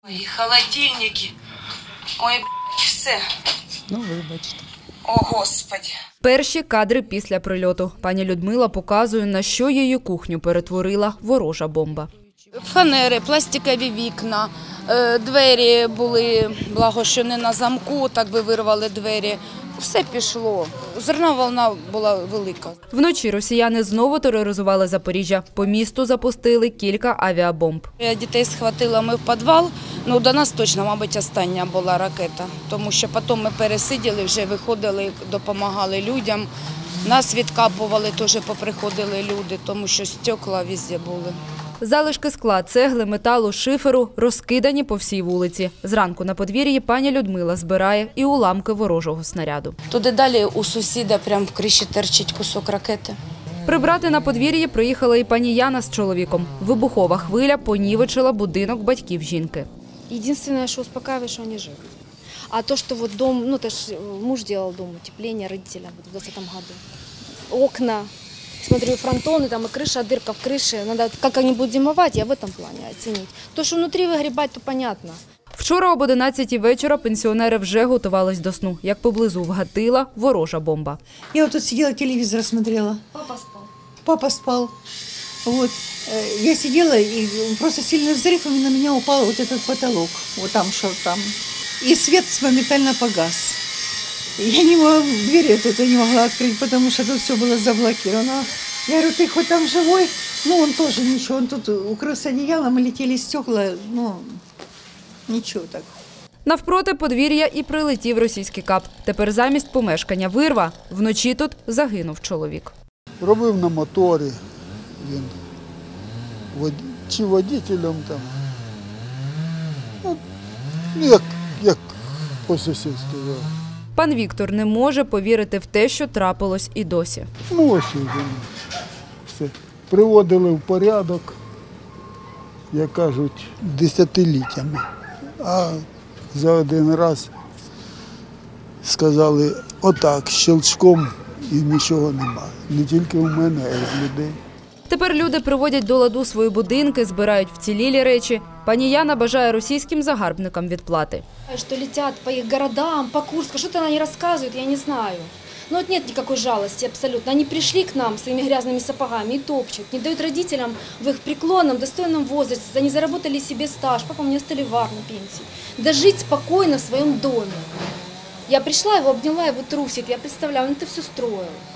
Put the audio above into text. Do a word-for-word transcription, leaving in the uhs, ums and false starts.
І холодильники. Ой, все. Ну, вибачте. О, Господи. Перші кадри після прильоту. Пані Людмила показує, на що її кухню перетворила ворожа бомба. Фанери, пластикові вікна, двері були, благо, що не на замку, так би вирвали двері. Все пішло. Зерна волна була велика. Вночі росіяни знову тероризували Запоріжжя. По місту запустили кілька авіабомб. Я дітей схватила, ми в підвал. Ну, до нас точно, мабуть, остання була ракета. Тому що потім ми пересиділи, вже виходили, допомагали людям. Нас відкапували, теж поприходили люди, тому що стекла везде були. Залишки скла, цегли, металу, шиферу розкидані по всій вулиці. Зранку на подвір'ї пані Людмила збирає і уламки ворожого снаряду. Туди далі у сусіда прямо в криші терчить кусок ракети. Прибрати на подвір'ї приїхала і пані Яна з чоловіком. Вибухова хвиля понівечила будинок батьків жінки. Єдине, що успокаює, що вони живі. А то, що вот дом, ну, то ж муж делал дом утепления родителям в двадцатом году. Окна, смотрю, фронтоны, там и крыша, дырка в крыше. Надо, как они будут зимовать, я в этом плане оценить. То, что внутри выгребать, то понятно. Вчора об одинадцятій вечора пенсіонери вже готувались до сну, як поблизу вгатила ворожа бомба. Я вот тут сидела, телевизор смотрела. Папа спал. Папа спал. Вот. Я сидела, и просто сильный взрыв, и на меня упал вот этот потолок. Вот там, что там. И свет моментально погас. Я не могла, дверь эту не могла открыть, потому что тут все было заблокировано. Я говорю, ты хоть там живой? Ну, он тоже ничего, он тут укрылся одеялом, и летели стекла, ну, ничего так. Навпроти подвір'я і прилетів російський кап. Тепер замість помешкання вирва, вночі тут загинув чоловік. Робив на моторі він, чи водителем там, ну, як, як по сусідству. Пан Віктор не може повірити в те, що трапилось і досі. Ну ось він все. Приводили в порядок, як кажуть, десятиліттями. А за один раз сказали отак, щелчком, і нічого немає. Не тільки у мене, а й в людей. Тепер люди приводять до ладу свої будинки, збирають вцілілі речі. Пані Яна бажає російським загарбникам відплати. Что летят по их городам, по Курску, что-то они рассказывают, я не знаю. Но вот нет никакой жалости абсолютно. Они пришли к нам своими грязными сапогами и топчут, не дают родителям в их преклонном, достойном возрасте. Они заработали себе стаж, папа мне оставили в армии пенсии. Дожить спокойно в своем доме. Я пришла, его обняла, его трусик, я представляю, он это все строил.